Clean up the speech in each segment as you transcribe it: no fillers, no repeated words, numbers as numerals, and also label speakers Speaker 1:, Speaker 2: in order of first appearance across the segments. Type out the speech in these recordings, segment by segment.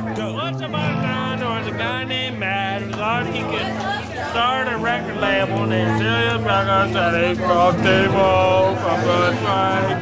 Speaker 1: Once upon a time, there was a guy named Matt who thought he could start a record label named Julius Records at a frog table from Blood Strike.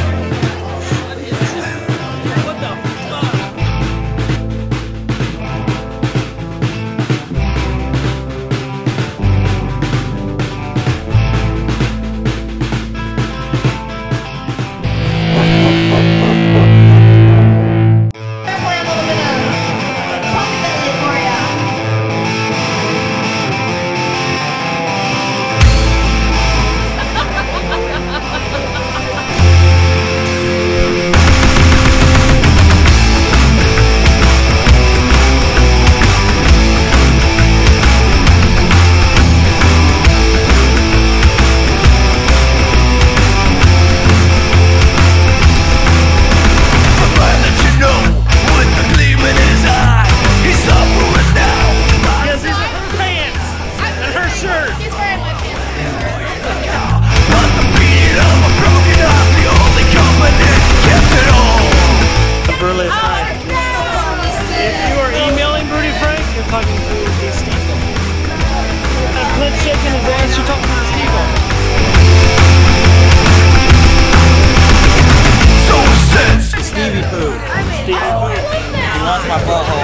Speaker 1: Talking to a Steve-O. And Clint shaking his ass, you're talking to Steve-O.
Speaker 2: So since
Speaker 1: Stevie Pooh. Stevie Pooh.
Speaker 3: He wants my butthole.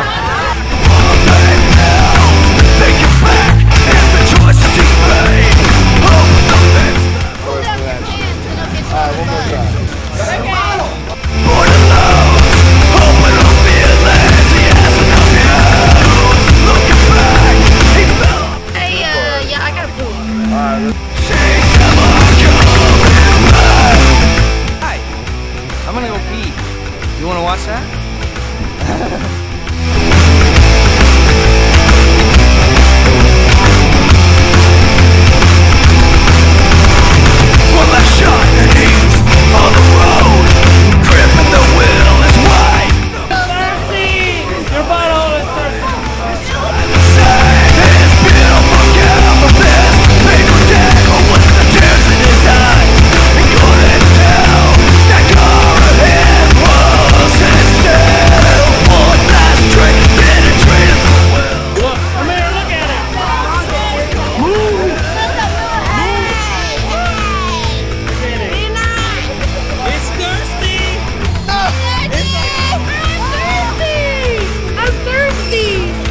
Speaker 2: take it back and the choices he made. Hope nothing's
Speaker 4: Alright, one more time.
Speaker 2: born alone. Hoping he'll feel less. He has enough use. Looking back, he fell.
Speaker 4: Hey, yeah, I got a pool. Alright,
Speaker 2: She's never coming back.
Speaker 3: Hi. I'm gonna go pee. You wanna watch that?
Speaker 2: One last shot and he's on the road. Gripping the wheel is wide.
Speaker 1: Thirsty! Your butthole is thirsty.
Speaker 2: His beautiful gal from this paper tackle with the tears in his eyes. He couldn't tell that car ahead was his still. One last drink didn't treat him so well.
Speaker 1: Look, come here, look at it. Move! It's thirsty!
Speaker 4: I'm thirsty!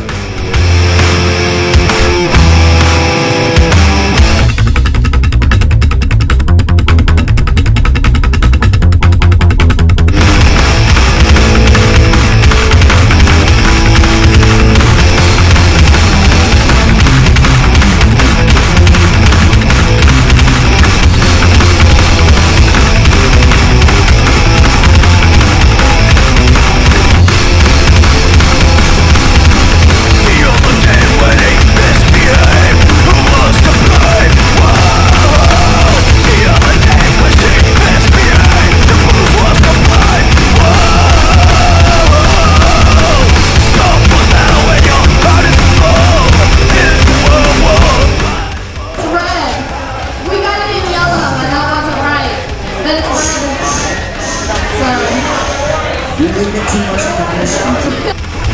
Speaker 2: The other day when he misbehaved, who was to blame? Whoa! The other day when he misbehaved, the booze was to blame. Whoa! Someone now when your heart is full, is the world.
Speaker 5: It's red. We got it in yellow, and that wasn't right. But it's red. Sorry.
Speaker 6: You're making too much information.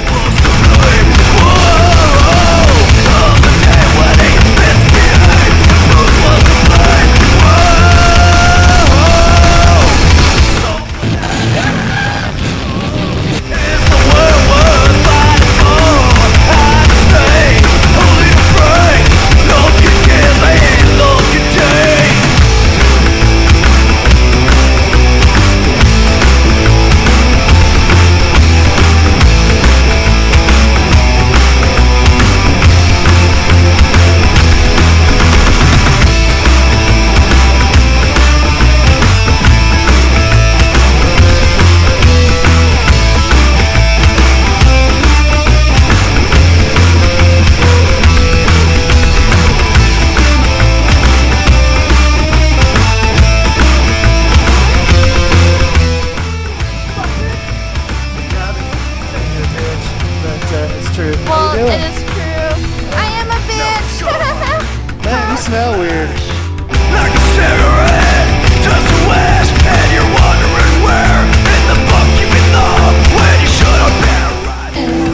Speaker 4: It's true.
Speaker 5: Well,
Speaker 4: How you
Speaker 5: it
Speaker 4: doing?
Speaker 5: is true. I am a bitch.
Speaker 4: Man, you smell weird.
Speaker 2: Like a cigarette, just a wish, and you're wondering where in the fuck you belong when you should have been right.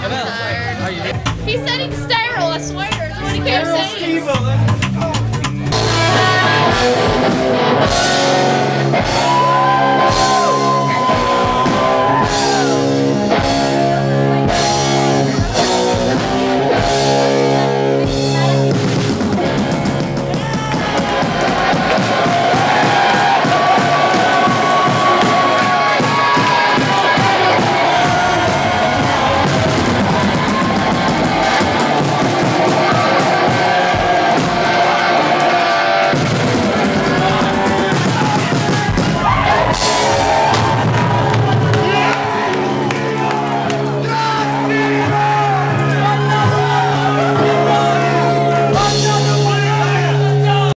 Speaker 3: Come out.